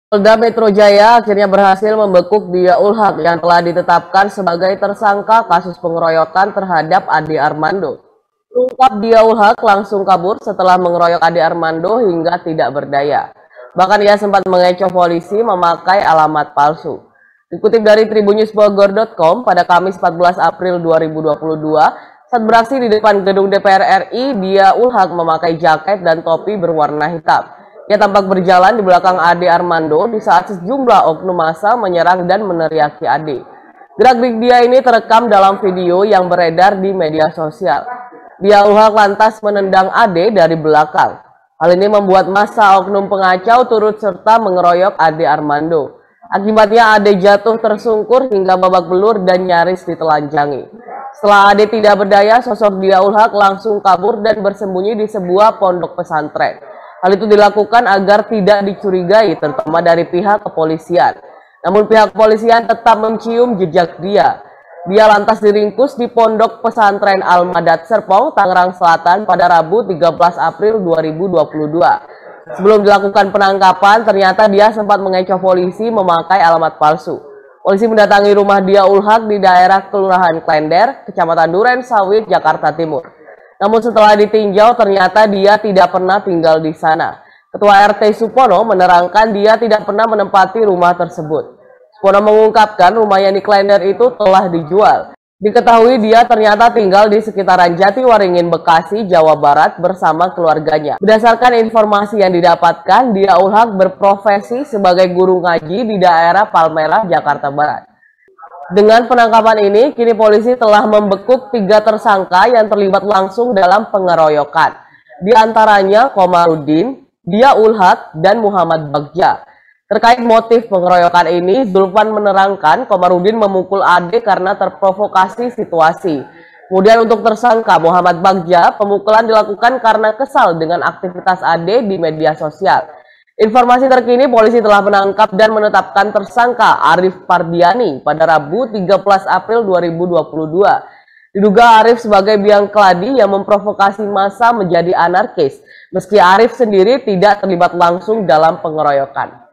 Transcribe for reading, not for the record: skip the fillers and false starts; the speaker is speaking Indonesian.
Polda Metro Jaya akhirnya berhasil membekuk Dia Ul-Haq yang telah ditetapkan sebagai tersangka kasus pengeroyokan terhadap Ade Armando. Terungkap Dia Ul-Haq langsung kabur setelah mengeroyok Ade Armando hingga tidak berdaya. Bahkan ia sempat mengecoh polisi memakai alamat palsu. Dikutip dari tribunnews.bogor.com pada Kamis 14 April 2022, saat beraksi di depan gedung DPR RI, Dia Ul-Haq memakai jaket dan topi berwarna hitam. Ia tampak berjalan di belakang Ade Armando di saat sejumlah oknum massa menyerang dan meneriaki Ade. Gerak-gerik dia ini terekam dalam video yang beredar di media sosial. Dia Ul-Haq lantas menendang Ade dari belakang. Hal ini membuat massa oknum pengacau turut serta mengeroyok Ade Armando. Akibatnya Ade jatuh tersungkur hingga babak belur dan nyaris ditelanjangi. Setelah Ade tidak berdaya, sosok Dia Ul-Haq langsung kabur dan bersembunyi di sebuah pondok pesantren. Hal itu dilakukan agar tidak dicurigai, terutama dari pihak kepolisian. Namun pihak kepolisian tetap mencium jejak dia. Dia lantas diringkus di pondok pesantren Al-Madad Serpong, Tangerang Selatan pada Rabu 13 April 2022. Sebelum dilakukan penangkapan, ternyata dia sempat mengecoh polisi memakai alamat palsu. Polisi mendatangi rumah Dia Ul-Haq di daerah Kelurahan Klender, Kecamatan Duren Sawit, Jakarta Timur. Namun setelah ditinjau ternyata dia tidak pernah tinggal di sana. Ketua RT Supono menerangkan dia tidak pernah menempati rumah tersebut. Supono mengungkapkan rumahnya di Klender itu telah dijual. Diketahui dia ternyata tinggal di sekitaran Jatiwaringin, Bekasi, Jawa Barat bersama keluarganya. Berdasarkan informasi yang didapatkan, Dia Ul-Haq berprofesi sebagai guru ngaji di daerah Palmerah, Jakarta Barat. Dengan penangkapan ini, kini polisi telah membekuk 3 tersangka yang terlibat langsung dalam pengeroyokan. Di antaranya Komarudin, Dia Ul-Haq, dan Muhammad Bagja. Terkait motif pengeroyokan ini, Zulfan menerangkan Komarudin memukul Ade karena terprovokasi situasi. Kemudian untuk tersangka Muhammad Bagja, pemukulan dilakukan karena kesal dengan aktivitas Ade di media sosial. Informasi terkini, polisi telah menangkap dan menetapkan tersangka Arif Pardiani pada Rabu 13 April 2022. Diduga Arif sebagai biang keladi yang memprovokasi massa menjadi anarkis, meski Arif sendiri tidak terlibat langsung dalam pengeroyokan.